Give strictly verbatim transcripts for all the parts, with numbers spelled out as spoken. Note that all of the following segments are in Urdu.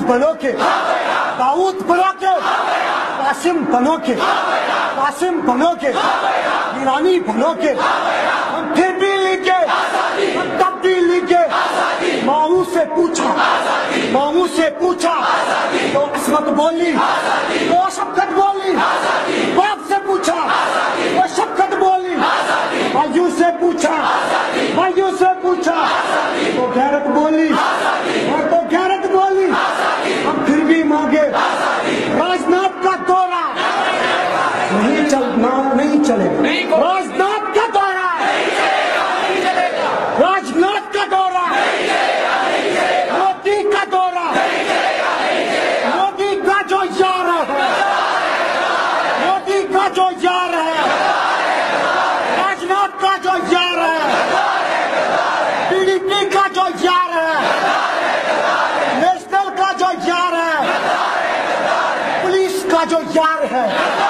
بنو کے داؤد بنو کے قاسم بنو کے قاسم بنو کے ایرانی بنو کے ہم پھر بھی لکھے ہم تب بھی لکھے ماموں سے پوچھا ماموں سے پوچھا تو عصمت بولی تو شفقت بولی باپ سے پوچھا وہ شفقت بولی بھائیوں سے پوچھا بھائیوں سے پوچھا تو غیرت بولی اور تو غیرت بولی ہم پھر بھی مانگے راجناتھ کا دورہ نہیں چلنا نہیں چلے گا راجناتھ کا دورہ راجناتھ کا دورہ مودی کا دورہ مودی کا جو یار ہے مودی کا جو یار ہے راجناتھ کا جو یار ہے پی ڈی پی کا جو یار ہے نیشنل کا جو یار ہے پولیس کا جو یار ہے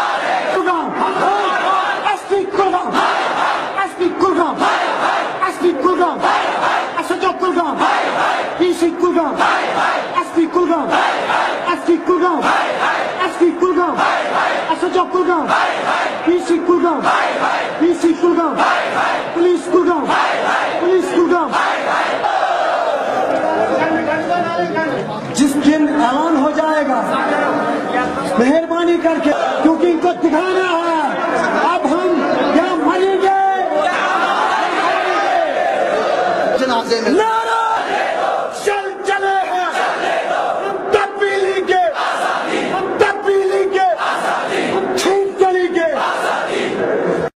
S P Kulgam S P Kulgam S P Kulgam S H O Kulgam P C Kulgam S P Kulgam S P Kulgam S P Kulgam S H O Kulgam P C Kulgam P C Kulgam police Kulgam police Kulgam جس دن اعلان ہو جائے گا مہربانی کر کے کیونکہ ان کو دکھانا ہے اب ہم کیا مریں گے جنازے میں